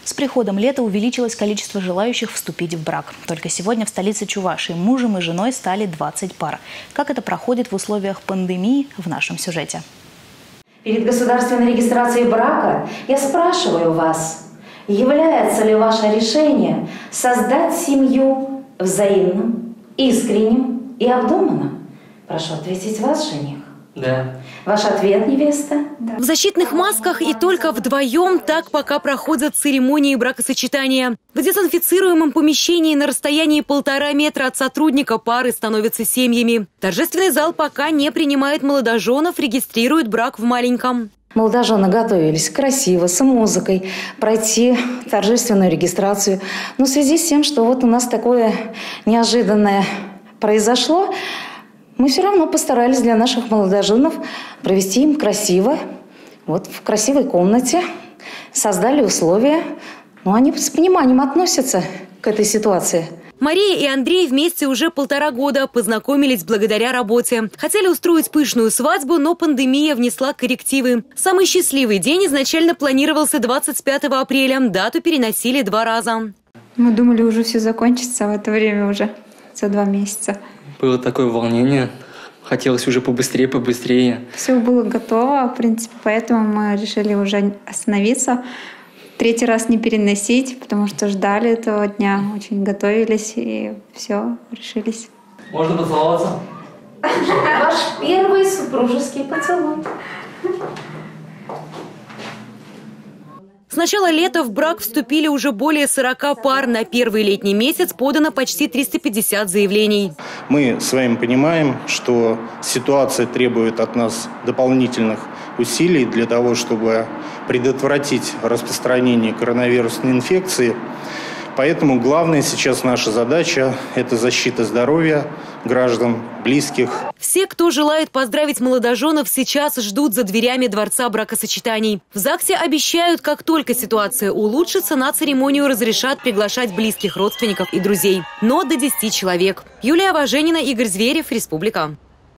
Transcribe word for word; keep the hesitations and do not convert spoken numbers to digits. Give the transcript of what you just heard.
С приходом лета увеличилось количество желающих вступить в брак. Только сегодня в столице Чувашии мужем и женой стали двадцать пар. Как это проходит в условиях пандемии, в нашем сюжете. Перед государственной регистрацией брака я спрашиваю вас, является ли ваше решение создать семью взаимным, искренним и обдуманным? Прошу ответить вас, жених. Да. Ваш ответ, невеста? Да. В защитных масках и только вдвоем так пока проходят церемонии бракосочетания. В дезинфицируемом помещении на расстоянии полтора метра от сотрудника пары становятся семьями. Торжественный зал пока не принимает молодоженов, регистрирует брак в маленьком. Молодожены готовились красиво, с музыкой, пройти торжественную регистрацию. Но в связи с тем, что вот у нас такое неожиданное произошло, мы все равно постарались для наших молодоженов провести им красиво, вот в красивой комнате, создали условия. Но они с пониманием относятся к этой ситуации. Мария и Андрей вместе уже полтора года, познакомились благодаря работе. Хотели устроить пышную свадьбу, но пандемия внесла коррективы. Самый счастливый день изначально планировался двадцать пятого апреля, дату переносили два раза. Мы думали, уже все закончится, а в это время уже за два месяца. Было такое волнение, хотелось уже побыстрее, побыстрее. Все было готово, в принципе, поэтому мы решили уже остановиться. Третий раз не переносить, потому что ждали этого дня, очень готовились и все, решились. Можно поцеловаться? Ваш первый супружеский поцелуй. С начала лета в брак вступили уже более сорока пар. На первый летний месяц подано почти триста пятьдесят заявлений. Мы с вами понимаем, что ситуация требует от нас дополнительных усилий для того, чтобы предотвратить распространение коронавирусной инфекции. Поэтому главная сейчас наша задача – это защита здоровья граждан, близких. Все, кто желает поздравить молодоженов, сейчас ждут за дверями Дворца бракосочетаний. В ЗАГСе обещают, как только ситуация улучшится, на церемонию разрешат приглашать близких родственников и друзей. Но до десяти человек. Юлия Важенина, Игорь Зверев, Республика.